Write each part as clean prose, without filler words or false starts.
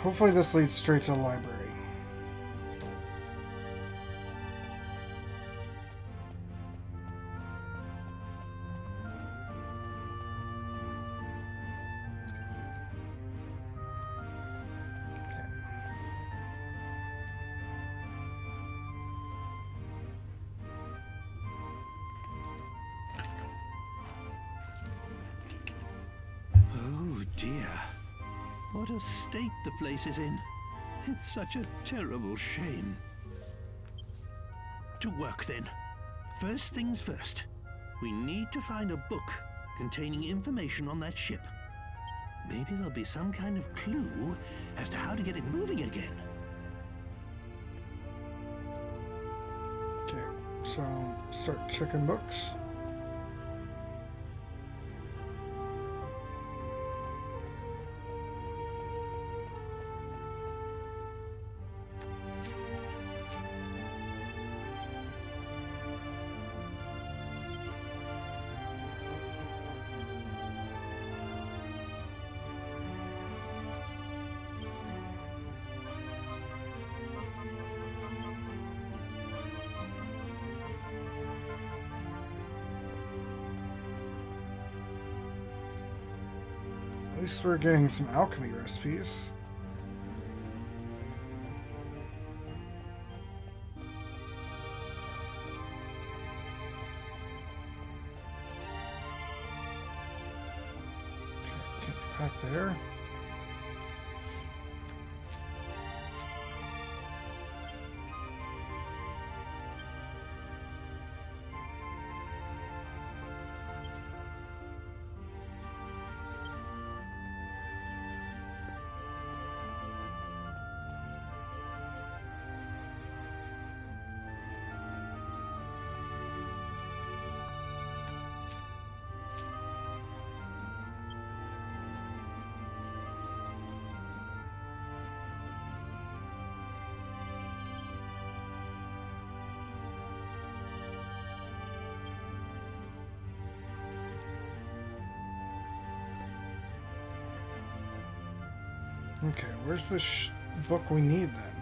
Hopefully this leads straight to the library. Oh dear. What a state the place is in. It's such a terrible shame. To work then. First things first. We need to find a book containing information on that ship. Maybe there'll be some kind of clue as to how to get it moving again. Okay, so start checking books. At least we're getting some alchemy recipes. Okay, get back there. Okay, where's the book we need then?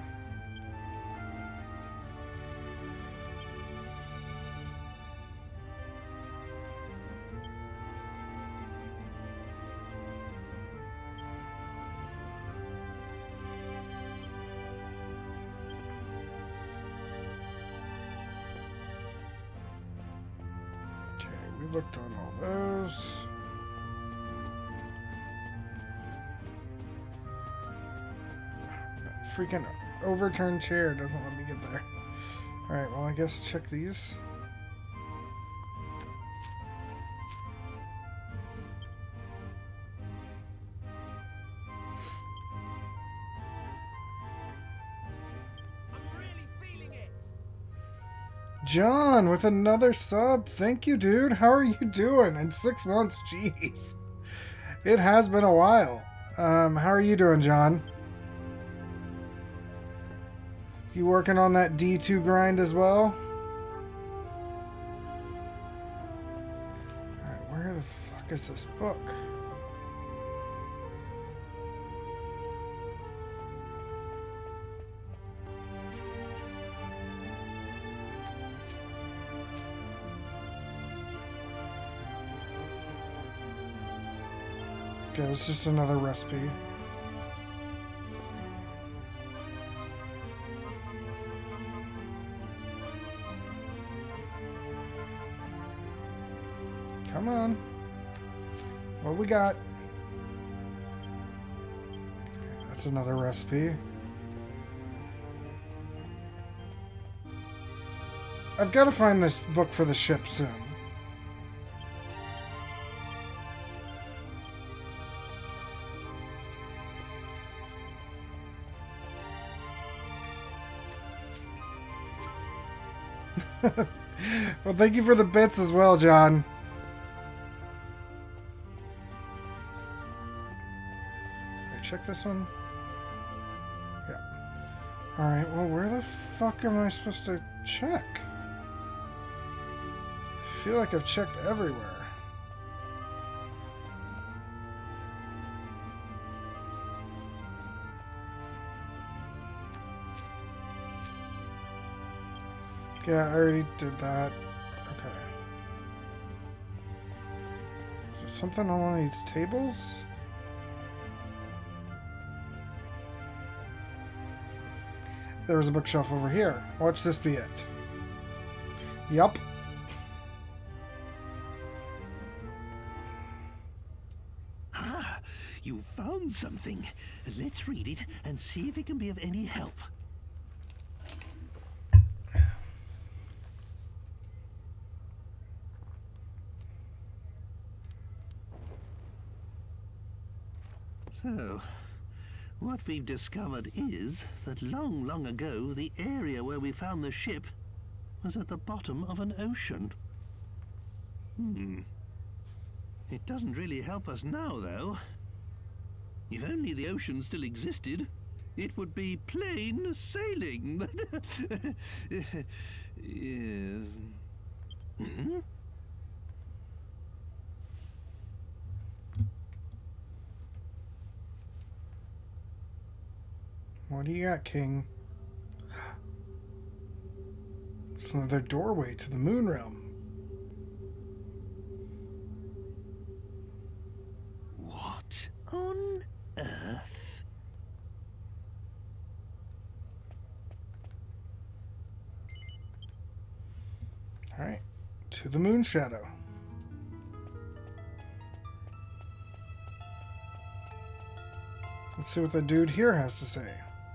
Okay, we looked on all those. Freaking overturned chair doesn't let me get there. Alright, well I guess check these. I'm really feeling it. John with another sub. Thank you, dude. How are you doing? In 6 months, jeez. It has been a while. How are you doing, John? You working on that D2 grind as well? Alright, where the fuck is this book? Okay, it's just another recipe. Come on. What we got? Okay, that's another recipe. I've got to find this book for the ship soon. Well, thank you for the bits as well, John. Check this one. Yeah. Alright, well, where the fuck am I supposed to check? I feel like I've checked everywhere. Yeah, I already did that. Okay. Is there something on one of these tables? There's a bookshelf over here. Watch this be it. Yup. Ah, you found something. Let's read it and see if it can be of any help. So, what we've discovered is that long, long ago, the area where we found the ship was at the bottom of an ocean. It doesn't really help us now, though. If only the ocean still existed, it would be plain sailing. Yes. What do you got, King? It's another doorway to the moon realm. What on earth? Alright, to the moon shadow. Let's see what the dude here has to say.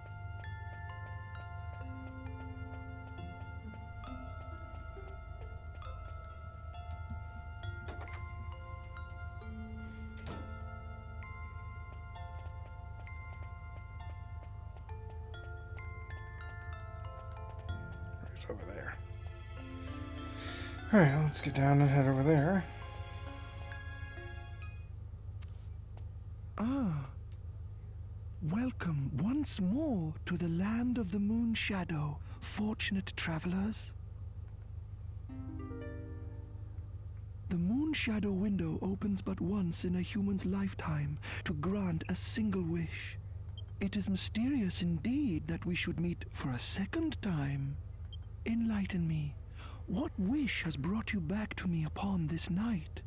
It's over there. Alright, let's get down and head over there. Ah. Welcome once more to the land of the moon shadow, fortunate travelers. The moon shadow window opens but once in a human's lifetime to grant a single wish. It is mysterious indeed that we should meet for a second time. Enlighten me. What wish has brought you back to me upon this night?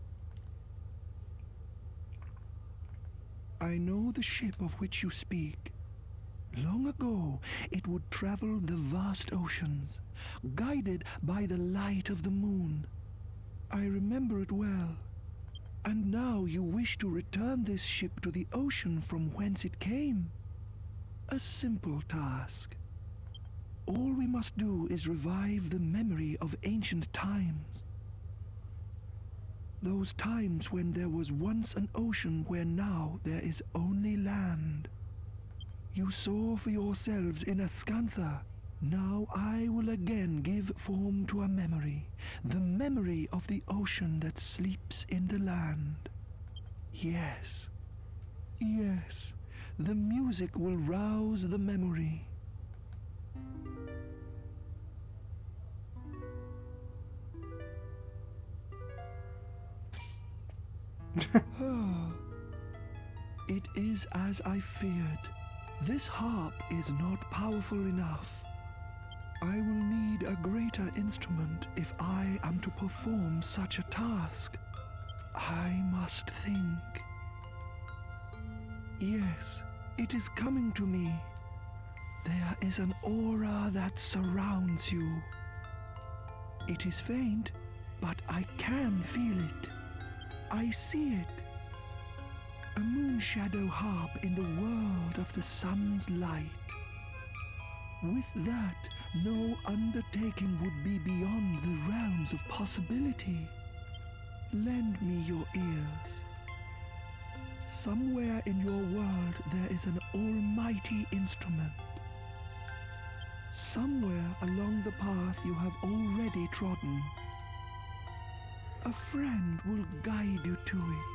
I know the ship of which you speak. Long ago, it would travel the vast oceans, guided by the light of the moon. I remember it well. And now you wish to return this ship to the ocean from whence it came. A simple task. All we must do is revive the memory of ancient times. Those times when there was once an ocean where now there is only land. You saw for yourselves in Ascantha. Now I will again give form to a memory. The memory of the ocean that sleeps in the land. Yes. Yes. The music will rouse the memory. It is as I feared. This harp is not powerful enough. I will need a greater instrument if I am to perform such a task. I must think. Yes, it is coming to me. There is an aura that surrounds you. It is faint, but I can feel it. I see it. A moon shadow harp in the world of the sun's light. With that, no undertaking would be beyond the realms of possibility. Lend me your ears. Somewhere in your world there is an almighty instrument. Somewhere along the path you have already trodden. A friend will guide you to it.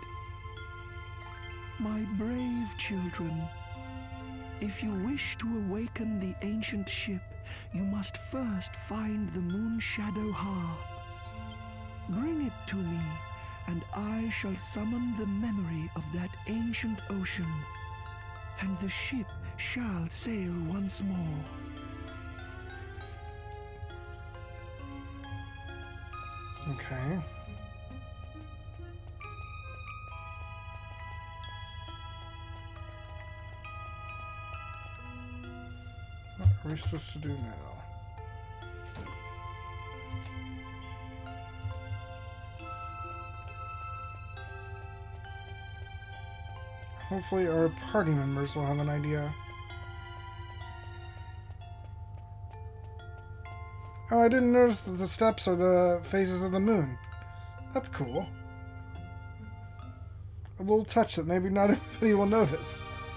My brave children, if you wish to awaken the ancient ship, you must first find the moon shadow harp. Bring it to me, and I shall summon the memory of that ancient ocean, and the ship shall sail once more. Okay. What are we supposed to do now? Hopefully our party members will have an idea. Oh, I didn't notice that the steps are the phases of the moon. That's cool. A little touch that maybe not everybody will notice.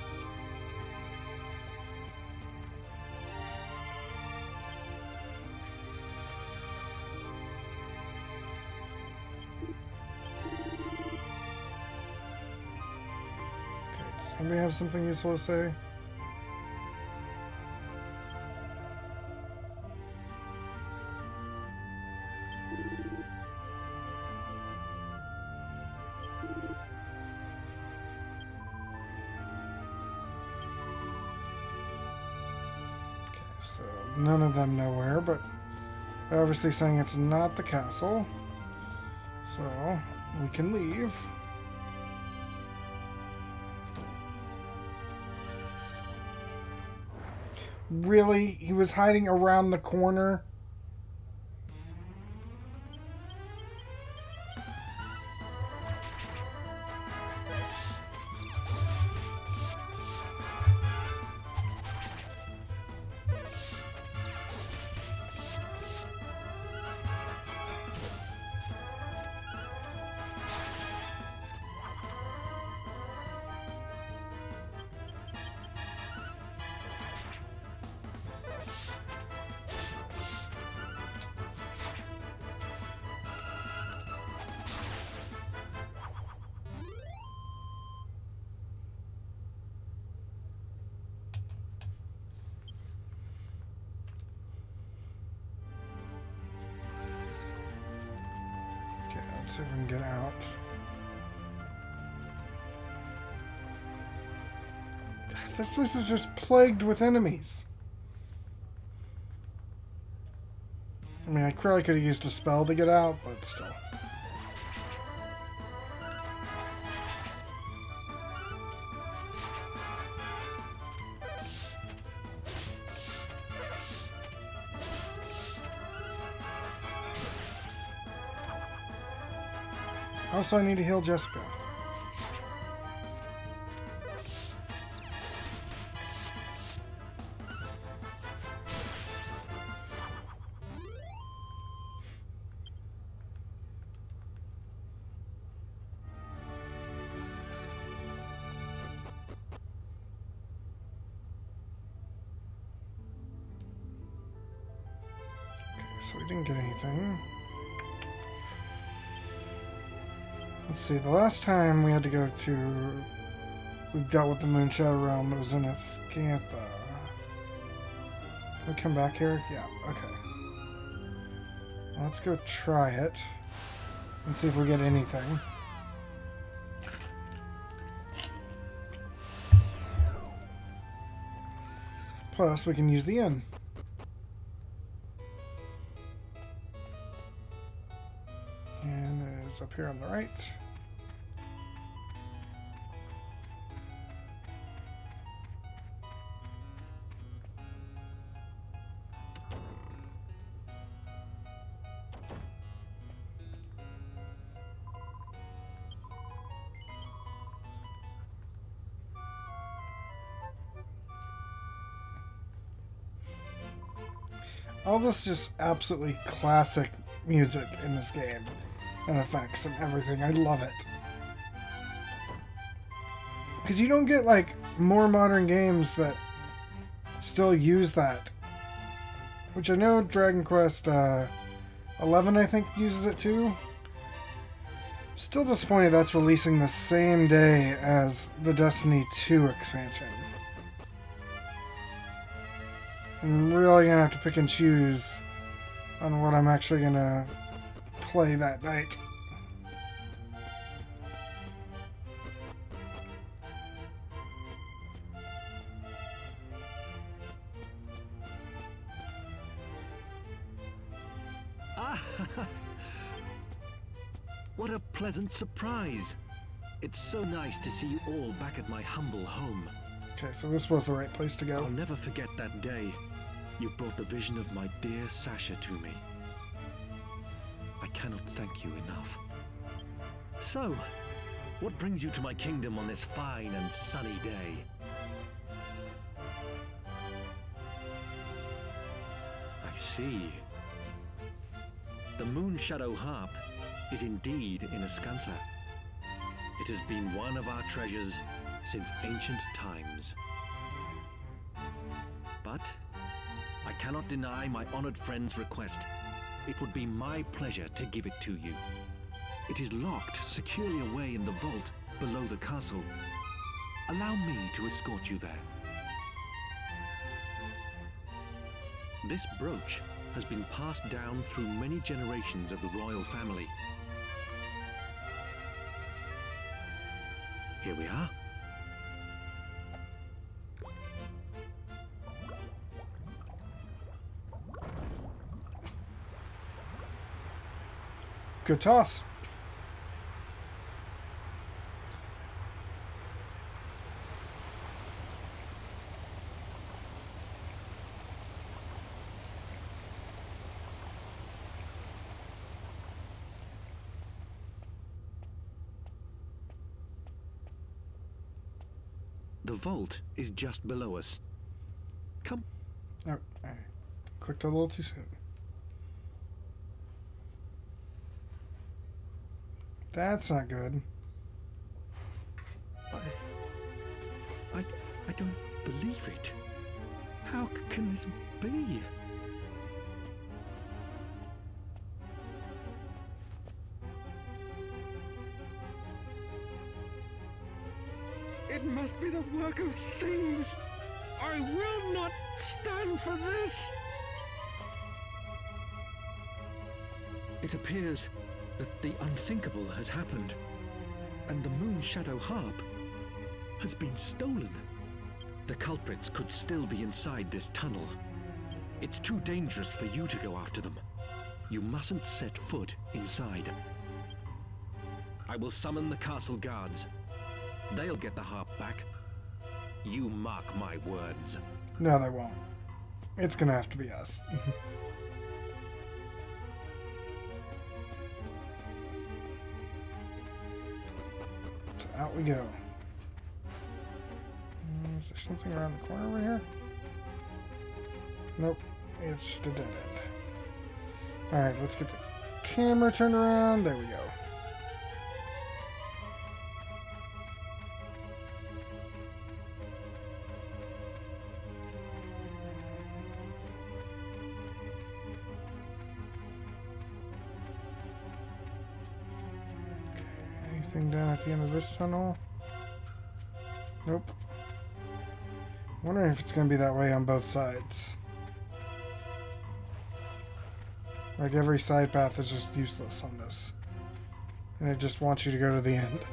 Anybody have something useful to say? Okay, so none of them know where, but they're obviously saying it's not the castle. So we can leave. Really? He was hiding around the corner? Let's see if we can get out. God, this place is just plagued with enemies. I mean, I probably could have used a spell to get out, but still. Also, I need to heal Jessica. Okay, so we didn't get anything. Let's see, the last time we had to go to... we dealt with the Moonshadow Realm, it was in Escantha. Can we come back here? Yeah, okay. Well, let's go try it. And see if we get anything. Plus, we can use the inn. And it's up here on the right. All this just absolutely classic music in this game. And effects and everything. I love it. Because you don't get, like, more modern games that still use that. Which I know Dragon Quest 11, I think, uses it too. Still disappointed that's releasing the same day as the Destiny 2 expansion. I'm really gonna have to pick and choose on what I'm actually gonna play that night. What a pleasant surprise. It's so nice to see you all back at my humble home. Okay, so this was the right place to go. I'll never forget that day. You brought the vision of my dear Sasha to me. I cannot thank you enough. So, what brings you to my kingdom on this fine and sunny day? I see. The Moon Shadow Harp is indeed in Ascantha. It has been one of our treasures since ancient times. But I cannot deny my honored friend's request. It would be my pleasure to give it to you. It is locked securely away in the vault below the castle. Allow me to escort you there. This brooch has been passed down through many generations of the royal family. Here we are. Good toss. The vault is just below us. Come. Oh, I clicked a little too soon. That's not good. I don't believe it. How can this be? It must be the work of thieves. I will not stand for this. It appears that the unthinkable has happened, and the Moon Shadow Harp has been stolen. The culprits could still be inside this tunnel. It's too dangerous for you to go after them. You mustn't set foot inside. I will summon the castle guards. They'll get the harp back. You mark my words. No, they won't. It's gonna have to be us. So out we go. Is there something around the corner over here? Nope. It's just a dead end. Alright, let's get the camera turned around. There we go. Anything down at the end of this tunnel? Nope. Wondering if it's going to be that way on both sides. Like every side path is just useless on this. And it just wants you to go to the end.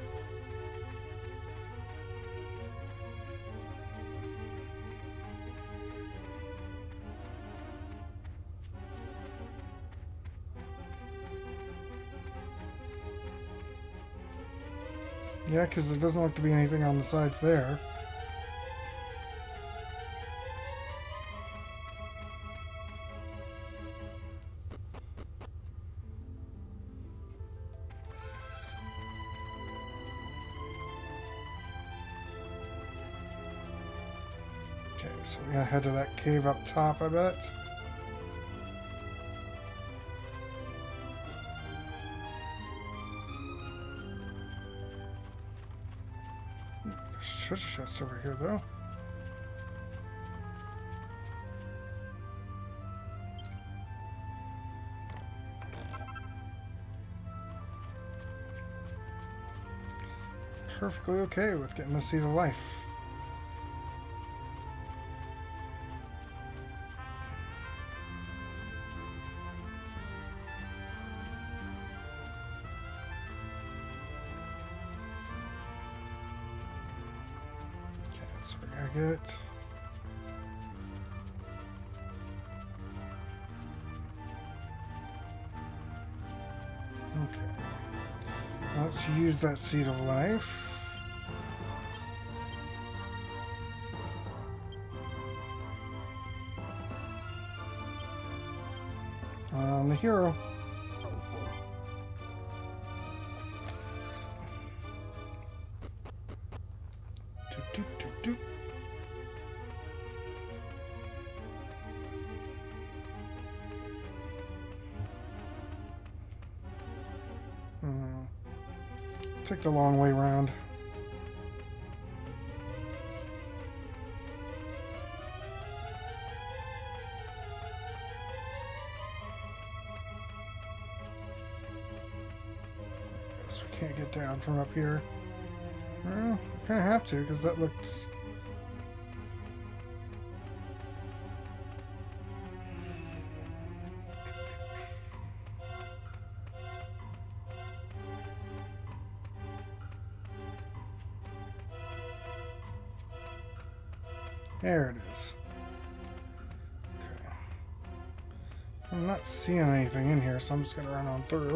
Yeah, because there doesn't look to be anything on the sides there. Okay, so we're gonna head to that cave up top, I bet. There's treasure chests over here, though. Perfectly okay with getting the Seed of Life. Okay, so we're gonna get... Okay. Let's use that Seed of Life. On the hero. Doot, doot, doot, doot. Took the long way round. Guess we can't get down from up here. Well, we kind of have to, because that looks... There it is. Okay. I'm not seeing anything in here, so I'm just going to run on through.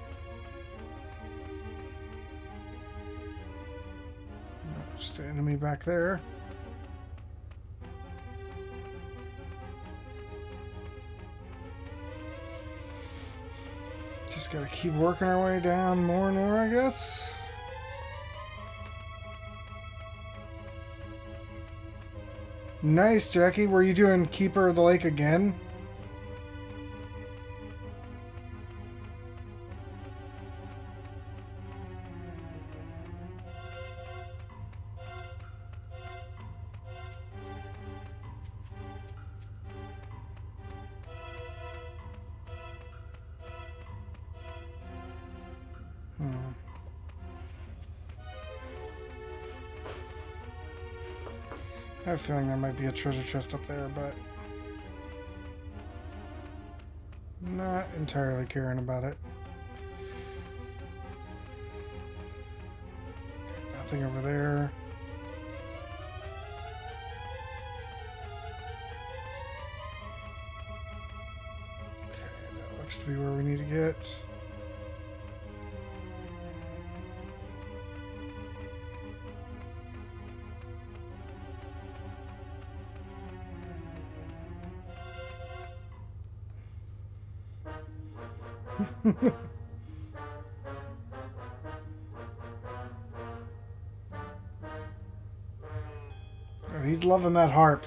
Just an enemy back there. Just got to keep working our way down more and more, I guess. Nice, Jackie. Were you doing Keeper of the Lake again? I have a feeling there might be a treasure chest up there, but not entirely caring about it. Nothing over there. Okay, that looks to be where we need to get. Oh, he's loving that harp.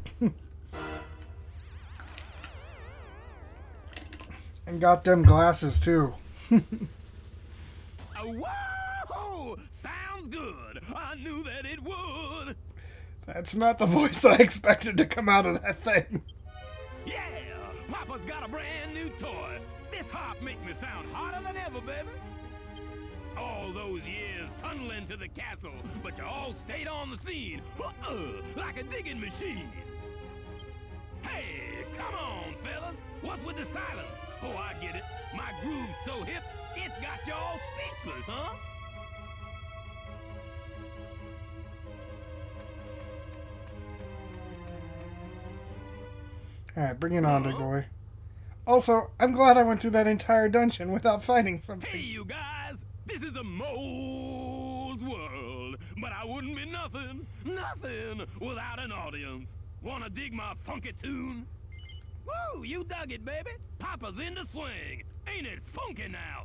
And got them glasses too. Whoa! Sounds good. I knew that it would. That's not the voice I expected to come out of that thing. Yeah, Papa's got a brand new toy. This harp makes me sound hotter than ever, baby. All those years tunneling to the castle, but you all stayed on the scene, like a digging machine. Hey, come on, fellas. What's with the silence? Oh, I get it. My groove's so hip, it got you all speechless, huh? Alright, bring it on, big boy. Also, I'm glad I went through that entire dungeon without fighting something. Hey, you guys, this is a mole's world, but I wouldn't be nothing without an audience. Wanna dig my funky tune? Woo, you dug it, baby. Papa's in the swing. Ain't it funky now?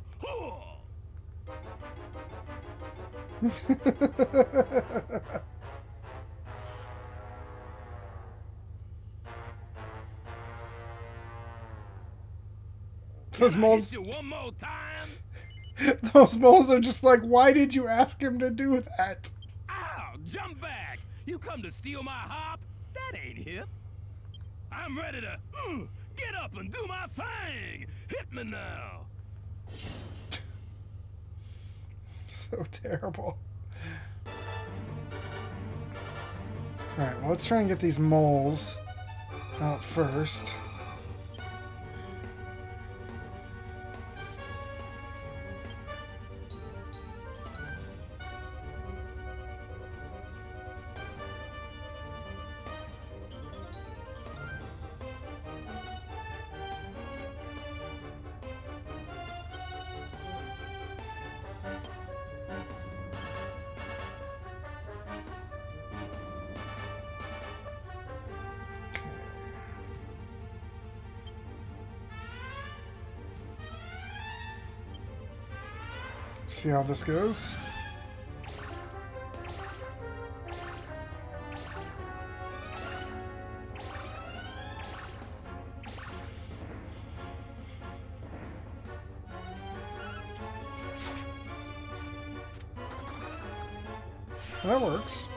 Those moles, Hit you one more time. those moles are just like, why did you ask him to do that? Ow, jump back. You come to steal my harp? That ain't hip. I'm ready to get up and do my thing. Hit me now. So terrible. Alright, well, let's try and get these moles out first. See how this goes. That works.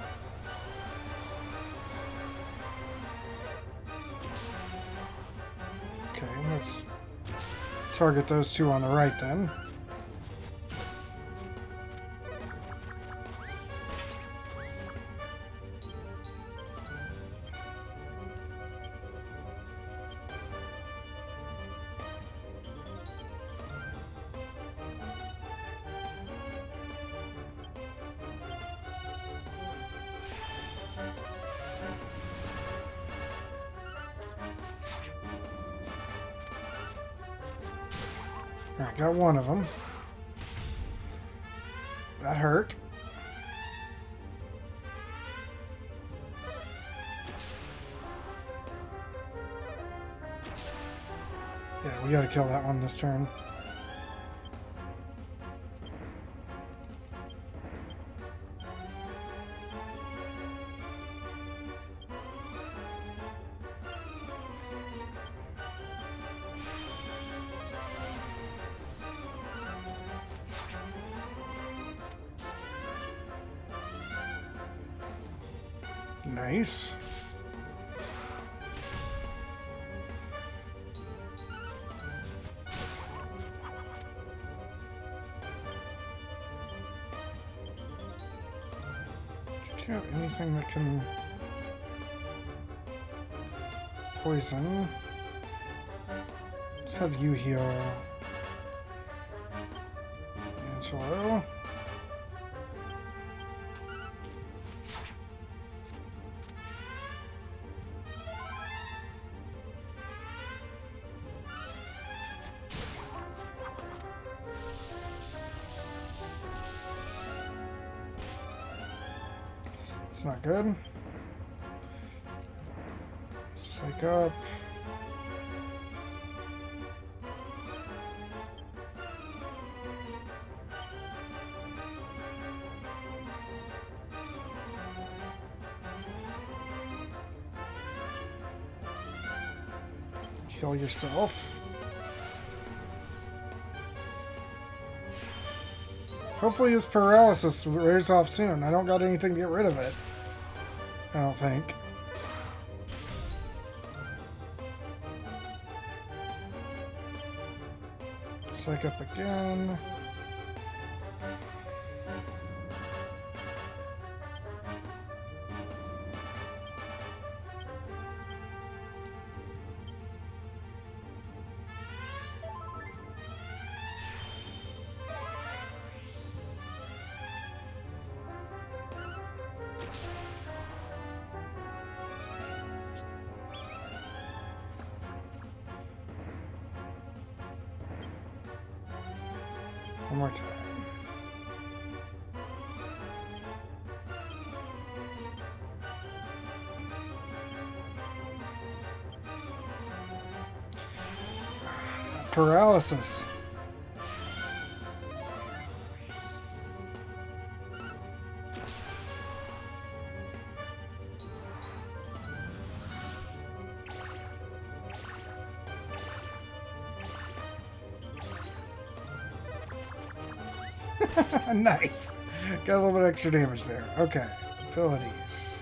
Okay, let's target those two on the right then. Alright, got one of them. That hurt. Yeah, we gotta kill that one this turn. Nice. Do you have anything that can poison? Let's have you heal. Angelo. It's not good. Psych up. Heal yourself. Hopefully his paralysis wears off soon. I don't got anything to get rid of it. I don't think. Psych up again. One more time. Paralysis. Nice. Got a little bit of extra damage there. Okay. Abilities.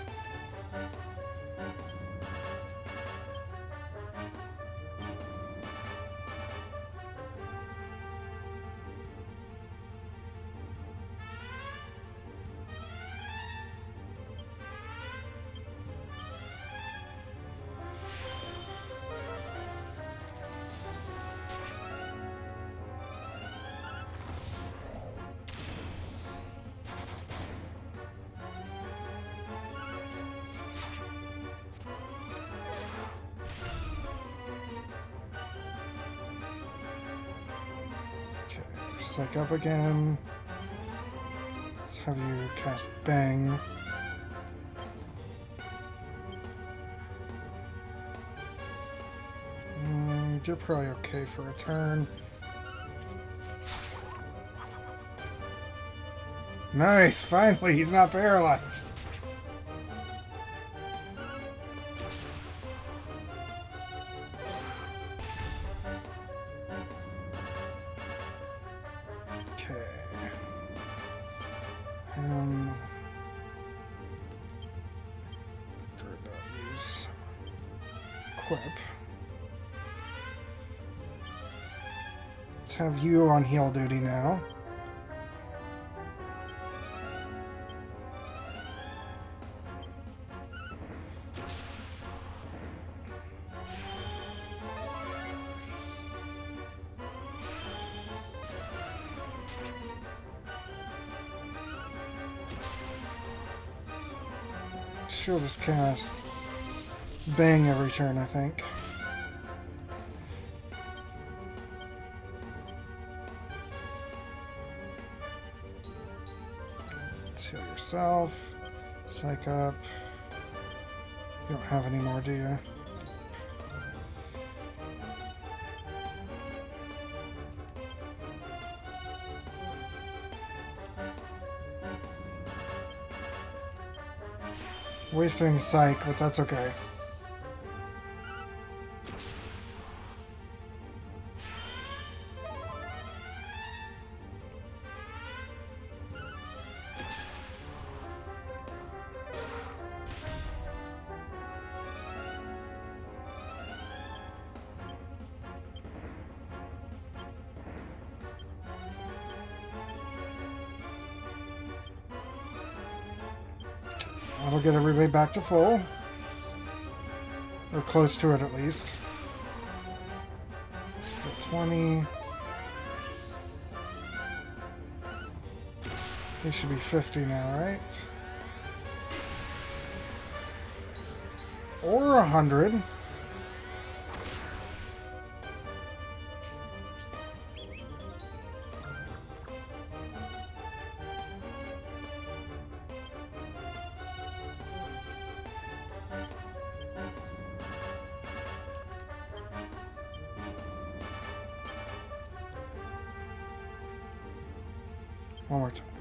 Psych up again. Let's have you cast Bang. You're probably okay for a turn. Nice, finally, he's not paralyzed. Okay. Use equip. Let's have you on heal duty now. She'll just cast Bang every turn, I think. Let's heal yourself. Psych up. You don't have any more, do you? Wasting psych, but that's okay. That'll get everybody back to full. Or close to it at least. So 20. They should be 50 now, right? Or 100. One more time.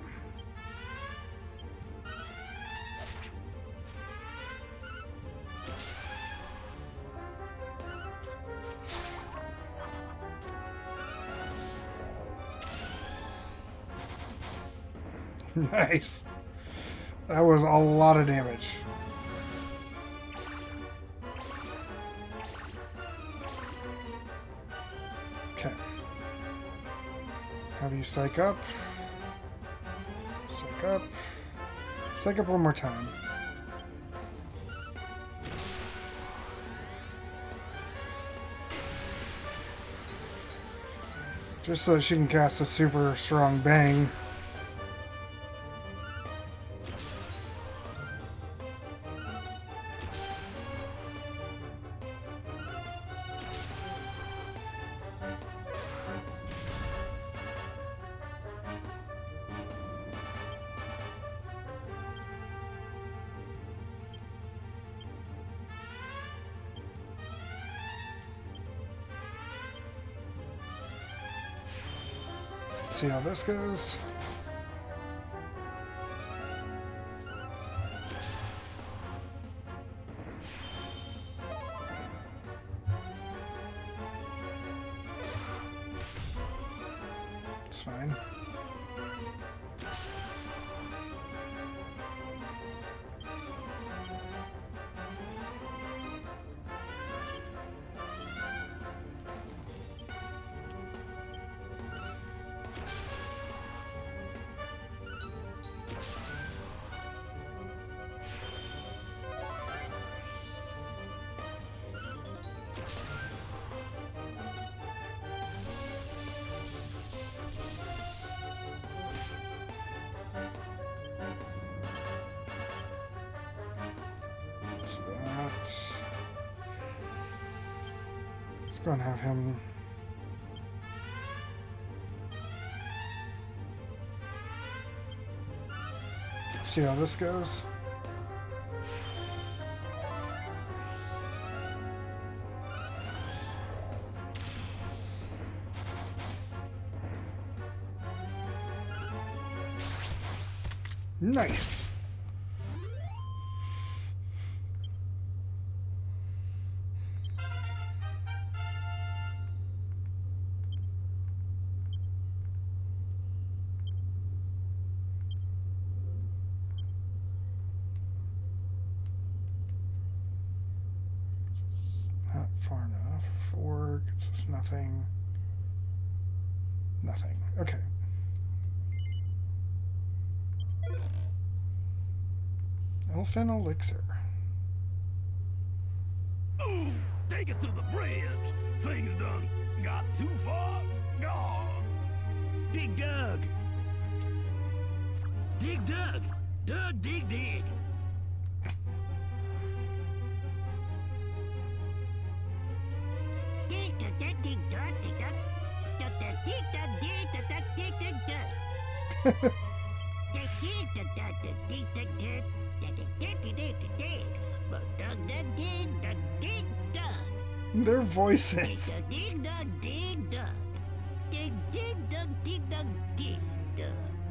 Nice. That was a lot of damage. Okay. Have you psych up? Psych up. Psych up one more time. Just so that she can cast a super strong bang. See how this goes. It's fine. So that. Let's go and have him. See how this goes. Nice. Not far enough. 4 gets us nothing. Nothing. Okay. Elfin Elixir. Ooh, take it to the bridge. Things done got too far gone. Dig Dug! Dig Dug! Dug, dig, dig! Dig, dug, dig, dig, dug, dig, dug. Dug, dug, dig, dug, dig, dug, dug, dig, dig, dug. Dig, dig, dug, dug, dug, dig, dug, dug. Dug, dig, dig, dig, dig, dig, dig. But dug, dug, dig, dug, dig, dug. Their Dig, voices. dug, dig, dug, dig, dug. Dig, dig, dug, dig, dug, dig, dug.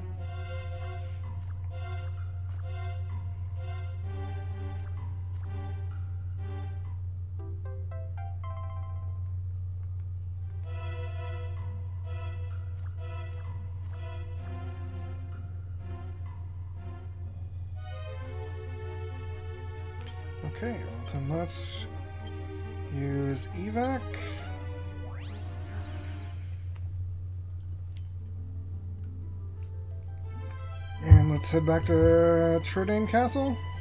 Okay, well then let's use evac. And let's head back to Tridane Castle.